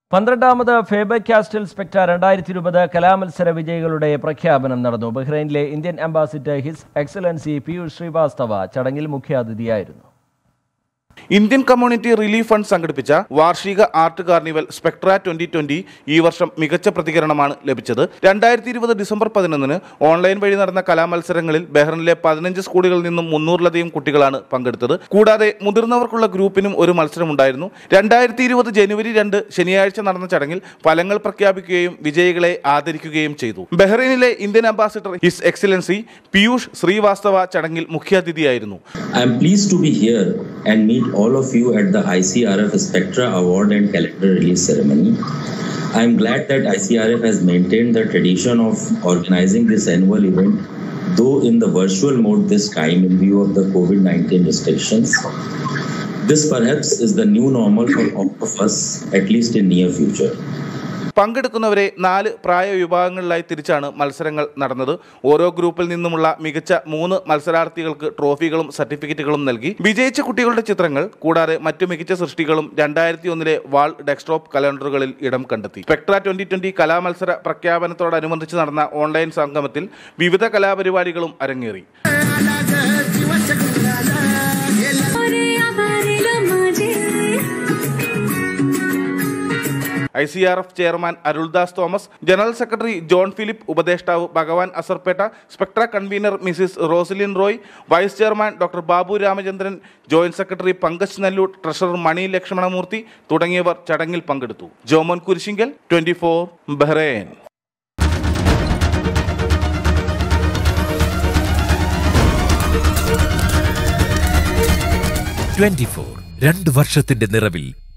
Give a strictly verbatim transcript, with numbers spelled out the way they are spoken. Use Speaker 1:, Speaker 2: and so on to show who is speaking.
Speaker 1: പന്ത്രണ്ടാമത് Faber castle Spectra രണ്ടായിരത്തി ഇരുപത് കലാമത്സര വിജയികളുടെ പ്രഖ്യാപനം നടന്നു. ബഹ്റൈനിലെ Indian ambassador His Excellency Piyush Srivastava ചടങ്ങിൽ മുഖ്യാതിഥിയായിരുന്നു.
Speaker 2: ഇന്ത്യൻ കമ്മ്യൂണിറ്റി റിലീഫ് ഫണ്ട് സംഘടിപ്പിച്ച വാർഷിക art carnival Spectra twenty twenty ഈ വർഷം മികച്ച പ്രതികരണമാണ് ലഭിച്ചത്. രണ്ടായിരത്തി ഇരുപത് ഡിസംബർ പതിനൊന്നിന് ഓൺലൈൻ വഴി നടന്ന കലാമത്സരങ്ങളിൽ ബഹ്റൈനിലെ പതിനഞ്ച് സ്കൂളുകളിൽ നിന്നും മുന്നൂറിലധികം കുട്ടികളാണ് പങ്കെടുത്തത്. കൂടാതെ മുതിർന്നവർക്കുള്ള ഗ്രൂപ്പിനും ഒരു മത്സരമുണ്ടായിരുന്നു. രണ്ടായിരത്തി ഇരുപത് ജനുവരി രണ്ട് ശനിയാഴ്ച നടന്ന ചടങ്ങിൽ ഫലങ്ങൾ പ്രഖ്യാപിക്കുകയും വിജയികളെ ആദരിക്കുകയും ചെയ്തു. ബഹ്റൈനിലെ Indian ambassador His Excellency Piyush Srivastava ചടങ്ങിൽ മുഖ്യാതിഥിയായിരുന്നു.
Speaker 3: all of you at the I C R F Spectra Award and Calendar Release Ceremony. I am glad that I C R F has maintained the tradition of organizing this annual event, though in the virtual mode this time in view of the COVID nineteen restrictions. This perhaps is the new normal for all of us, at least in near future.
Speaker 2: പങ്കെടുക്കുന്നവരെ നാല് പ്രായ വിഭാഗങ്ങളിലായി തിരിച്ചാണ് മത്സരങ്ങൾ നടന്നത്. ഓരോ ഗ്രൂപ്പിൽ നിന്നുമുള്ള മികച്ച മൂന്ന് മത്സരാർത്ഥികൾക്ക് ട്രോഫികളും സർട്ടിഫിക്കറ്റുകളും നൽകി. വിജയിച്ച കുട്ടികളുടെ ചിത്രങ്ങൾ കൂടാതെ മറ്റു മികച്ച സൃഷ്ടികളും രണ്ടായിരത്തി ഒന്നിലെ വാൾ ഡെസ്ക്ടോപ്പ് കലണ്ടറുകളിൽ ഇടം കണ്ടെത്തി. സ്പെക്ട്ര ട്വന്റി ട്വന്റി കലാമത്സര പ്രഖ്യാപനത്തോടനുബന്ധിച്ച് നടന്ന ഓൺലൈൻ സംഗമത്തിൽ വിവിധ കലാപരിപാടികളും അരങ്ങേറി. I C R F chairman Aruldas Thomas, general secretary John Philip, ഉപദേഷ്ടാവ് Bhagwan Asarpetta, Spectra convener Mrs Rosalin Roy, vice chairman doctor Babu Ramachandran, joint secretary Pankaj Nellore, treasurer Mani Lakshmanamoorthy തുടങ്ങിയവർ ചടങ്ങിൽ പങ്കെടുത്തു. Jomon Kurisinkal, twenty four, Bahrain.
Speaker 4: Twenty four രണ്ട് വർഷത്തിന്റെ നിറവിൽ